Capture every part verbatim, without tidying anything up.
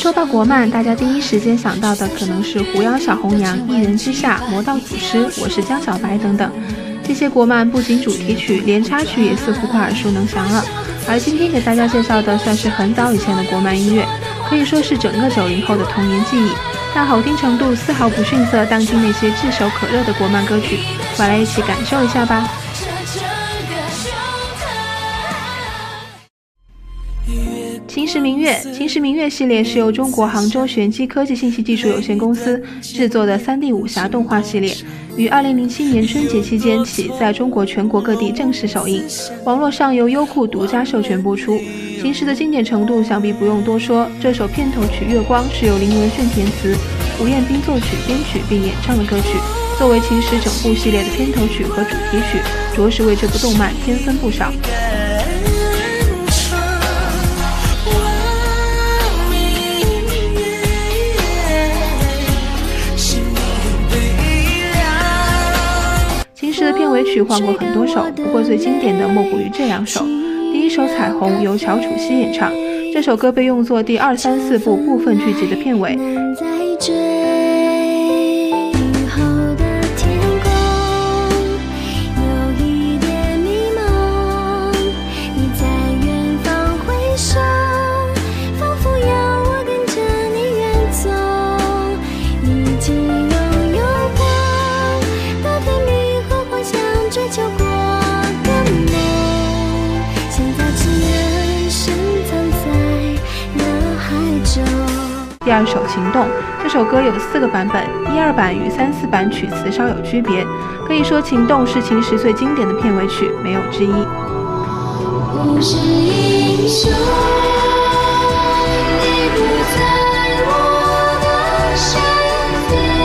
说到国漫，大家第一时间想到的可能是《狐妖小红娘》《一人之下》《魔道祖师》《我是江小白》等等。这些国漫不仅主题曲，连插曲也似乎快耳熟能详了。而今天给大家介绍的算是很早以前的国漫音乐，可以说是整个九零后的童年记忆，但好听程度丝毫不逊色当今那些炙手可热的国漫歌曲。快来一起感受一下吧。秦时明月，秦时明月系列是由中国杭州玄机科技信息技术有限公司制作的 三 D 武侠动画系列，于二零零七年春节期间起在中国全国各地正式首映，网络上由优酷独家授权播出。秦时的经典程度想必不用多说，这首片头曲《月光》是由林文炫填词，胡彦斌作曲编曲并演唱的歌曲，作为秦时整部系列的片头曲和主题曲，着实为这部动漫添分不少。秦时的片尾曲换过很多首，不过最经典的莫过于这两首。第一首《彩虹》由乔楚曦演唱，这首歌被用作第二、三、四部部分剧集的片尾。第二首《情动》，这首歌有四个版本，一二版与三四版曲词稍有区别，可以说《情动》是秦时最经典的片尾曲，没有之一。我是英雄，你不在我的身边。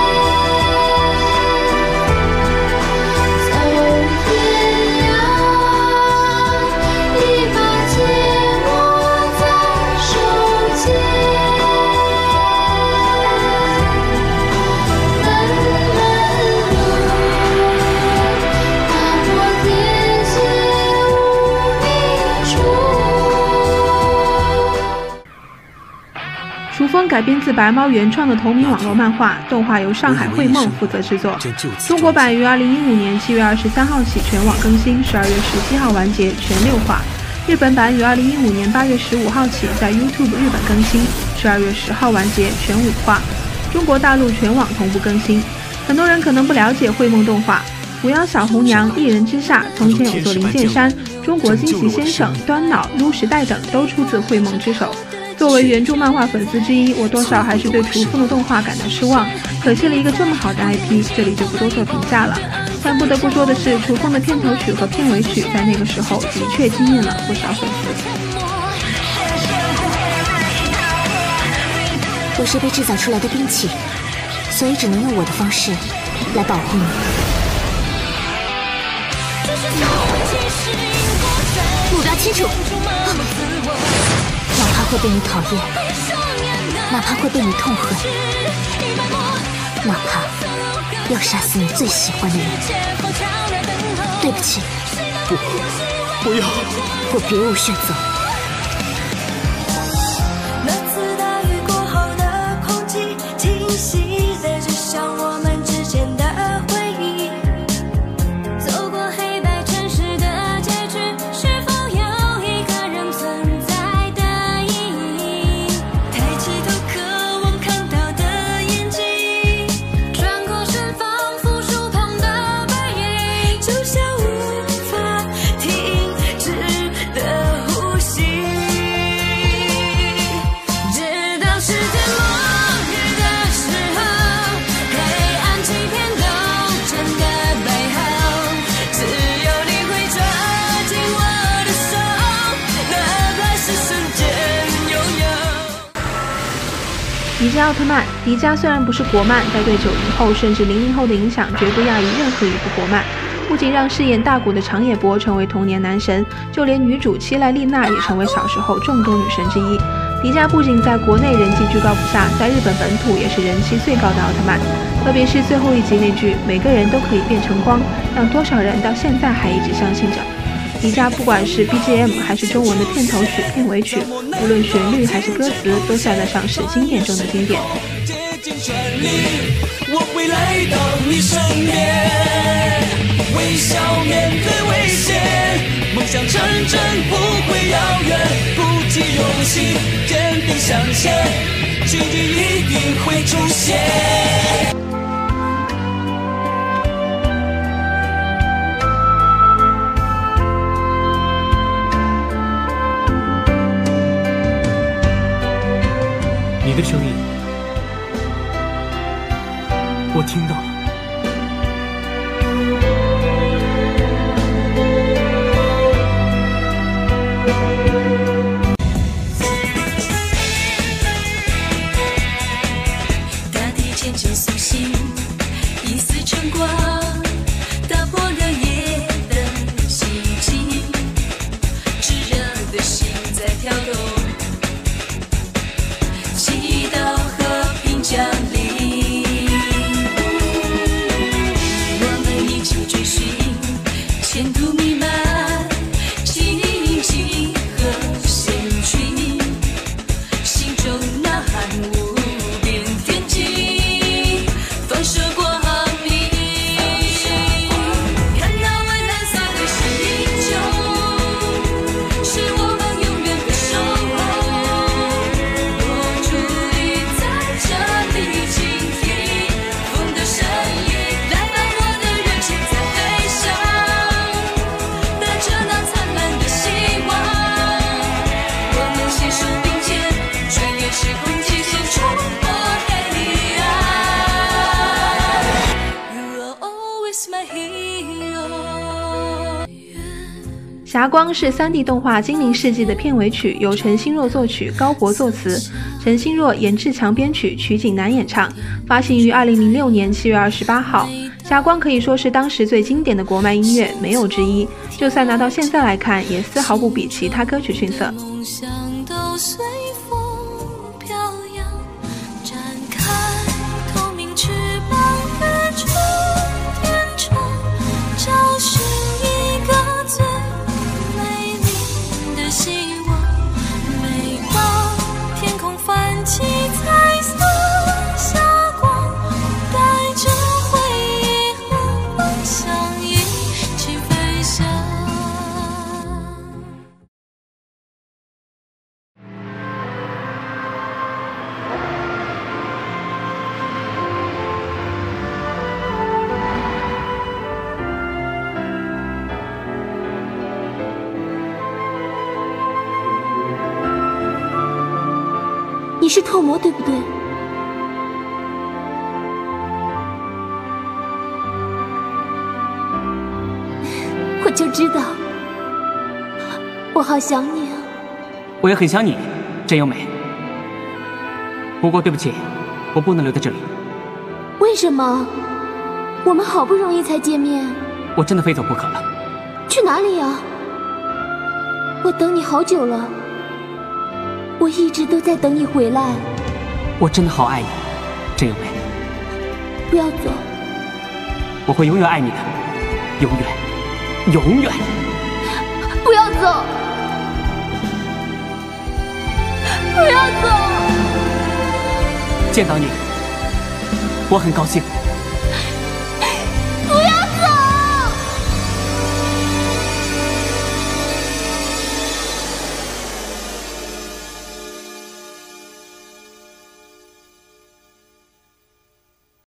雏风改编自白猫原创的同名网络漫画，动画由上海绘梦负责制作。中国版于二零一五年七月二十三号起全网更新，十二月十七号完结全六话。日本版于二零一五年八月十五号起在 YouTube 日本更新，十二月十号完结全五话。中国大陆全网同步更新。很多人可能不了解绘梦动画，《狐妖小红娘》《一人之下》从前有座灵剑山、中国惊奇先生、端脑、撸时代等都出自绘梦之手。作为原著漫画粉丝之一，我多少还是对雏风的动画感到失望，可惜了一个这么好的 I P， 这里就不多做评价了。但不得不说的是，雏风的片头曲和片尾曲在那个时候的确惊艳了不少粉丝。 我是被制造出来的兵器，所以只能用我的方式来保护你。目标清楚。哪怕会被你讨厌，哪怕会被你痛恨，哪怕要杀死你最喜欢的人，对不起， 不，不要， 我别无选择。 那次大雨过后的空气，清晰的指向我们之间的回忆。走过黑白城市的结局，是否有一个人存在？ 迪迦奥特曼，迪迦虽然不是国漫，但对九零后甚至零零后的影响绝不亚于任何一部国漫。不仅让饰演大古的长野博成为童年男神，就连女主七濑丽娜也成为小时候众多女神之一。迪迦不仅在国内人气居高不下，在日本本土也是人气最高的奥特曼。特别是最后一集那句“每个人都可以变成光”，让多少人到现在还一直相信着。 宜家不管是 B G M 还是中文的片头曲、片尾曲，无论旋律还是歌词，都算得上是经典中的经典。 我会来到你身边，微笑面对危险，梦想成真不会遥远，鼓起勇气，坚定向前，奇迹一定会出现。 你的声音，我听到了。 大地渐渐苏醒，一丝晨光打破了夜的寂静，炙热的心在跳动，祈祷和平降临。我们一起追寻前途弥漫奇迹和险峻，心中呐喊无边天际，放射光明。看那蔚蓝色的星球，是我们永远的守候。我伫立在这里倾听风的声音，来吧，我的热情在飞翔，带着那灿烂的希望。我们携手并肩，穿越时空极限，冲破黑暗。You are always my hero。 霞光是 三 D 动画《精灵世纪》的片尾曲，由陈星若作曲，高博作词，陈星若、严志强编曲，曲景南演唱，发行于二零零六年七月二十八号。霞光可以说是当时最经典的国漫音乐，没有之一。就算拿到现在来看，也丝毫不比其他歌曲逊色。 梦想都随风飘扬，展开透明翅膀，飞出天窗，找寻一个最美丽的希望。每当天空泛起彩色霞光，带着回忆和梦想一起飞翔。 你是透魔对不对？我就知道，我好想你啊！ 我也很想你，真优美。不过对不起，我不能留在这里。 为什么？我们好不容易才见面。 我真的非走不可了。 去哪里呀？我等你好久了，我一直都在等你回来。 我真的好爱你，真优美。 不要走， 我会永远爱你的，永远，永远。 不要走，不要走。 见到你，我很高兴。